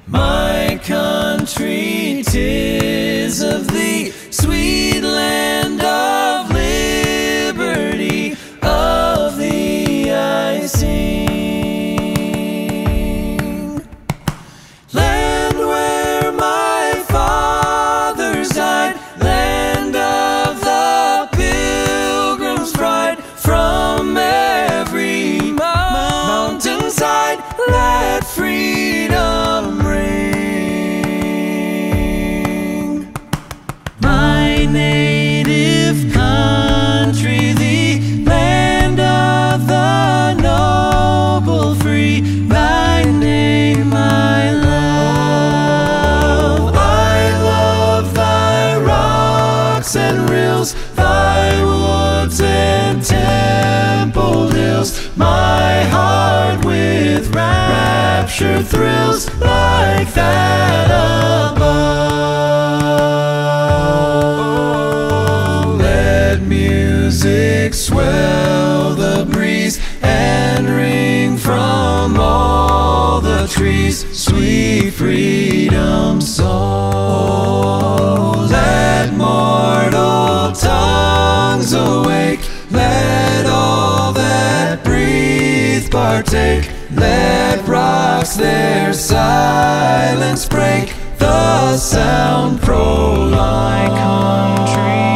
My country, 'tis of thee, sweet land of liberty, of thee I sing. Land where my fathers died, land of the Pilgrim's bride, from every mountainside, let freedom ring. My native country, the land of the noble free, thy name I love. I love thy rocks and rills, thy woods and templed hills. My heart with rapture thrills like that above. Let music swell the breeze and ring from all the trees, sweet freedom song. Let mortal tongues awake, let all that breathe partake, let rocks their silence break, the sound prolong. My country